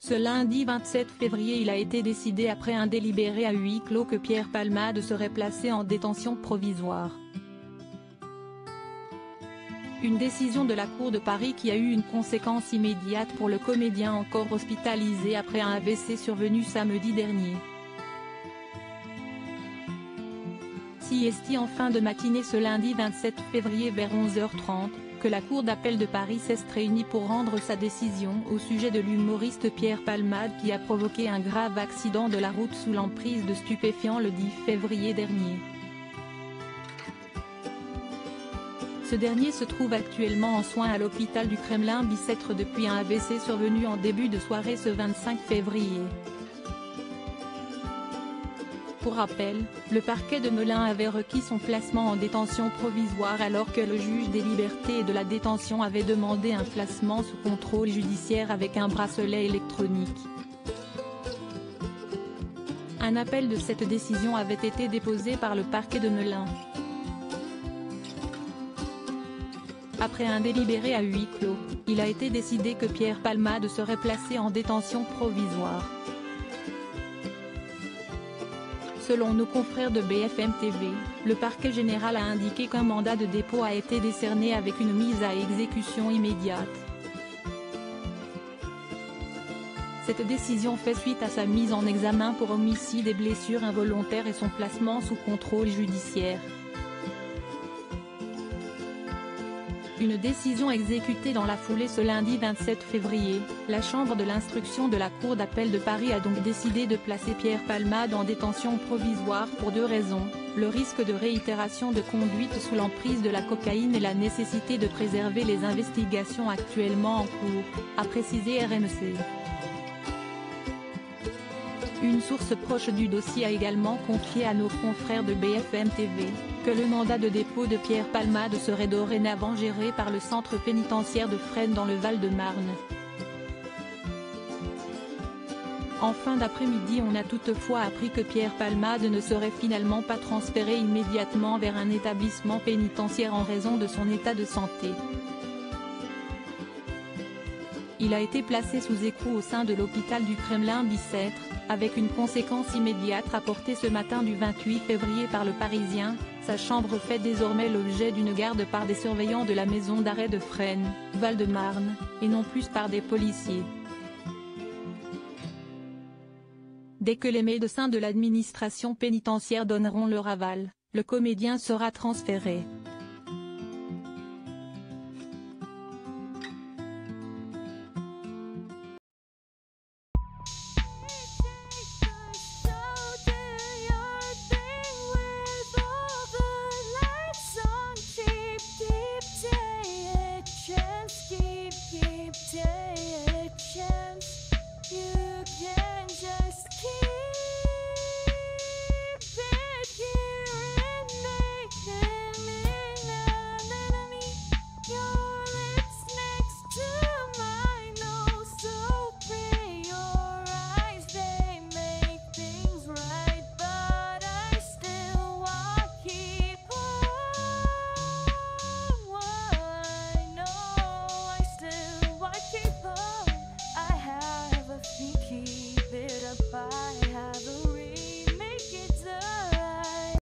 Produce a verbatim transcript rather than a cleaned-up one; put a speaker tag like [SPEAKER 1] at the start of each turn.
[SPEAKER 1] Ce lundi vingt-sept février, il a été décidé après un délibéré à huis clos que Pierre Palmade serait placé en détention provisoire. Une décision de la Cour de Paris qui a eu une conséquence immédiate pour le comédien encore hospitalisé après un A V C survenu samedi dernier. Siesti en fin de matinée ce lundi vingt-sept février vers onze heures trente, que la Cour d'appel de Paris s'est réunie pour rendre sa décision au sujet de l'humoriste Pierre Palmade qui a provoqué un grave accident de la route sous l'emprise de stupéfiants le dix février dernier. Ce dernier se trouve actuellement en soins à l'hôpital du Kremlin-Bicêtre depuis un A V C survenu en début de soirée ce vingt-cinq février. Pour rappel, le parquet de Melun avait requis son placement en détention provisoire alors que le juge des libertés et de la détention avait demandé un placement sous contrôle judiciaire avec un bracelet électronique. Un appel de cette décision avait été déposé par le parquet de Melun. Après un délibéré à huis clos, il a été décidé que Pierre Palmade serait placé en détention provisoire. Selon nos confrères de B F M T V, le parquet général a indiqué qu'un mandat de dépôt a été décerné avec une mise à exécution immédiate. Cette décision fait suite à sa mise en examen pour homicide et blessures involontaires et son placement sous contrôle judiciaire. Une décision exécutée dans la foulée ce lundi vingt-sept février, la Chambre de l'instruction de la Cour d'appel de Paris a donc décidé de placer Pierre Palmade en détention provisoire pour deux raisons, le risque de réitération de conduite sous l'emprise de la cocaïne et la nécessité de préserver les investigations actuellement en cours, a précisé R M C. Une source proche du dossier a également confié à nos confrères de B F M T V, que le mandat de dépôt de Pierre Palmade serait dorénavant géré par le centre pénitentiaire de Fresnes dans le Val-de-Marne. En fin d'après-midi, on a toutefois appris que Pierre Palmade ne serait finalement pas transféré immédiatement vers un établissement pénitentiaire en raison de son état de santé. Il a été placé sous écrou au sein de l'hôpital du Kremlin-Bicêtre, avec une conséquence immédiate rapportée ce matin du vingt-huit février par le Parisien. Sa chambre fait désormais l'objet d'une garde par des surveillants de la maison d'arrêt de Fresnes, Val-de-Marne, et non plus par des policiers. Dès que les médecins de l'administration pénitentiaire donneront leur aval, le comédien sera transféré.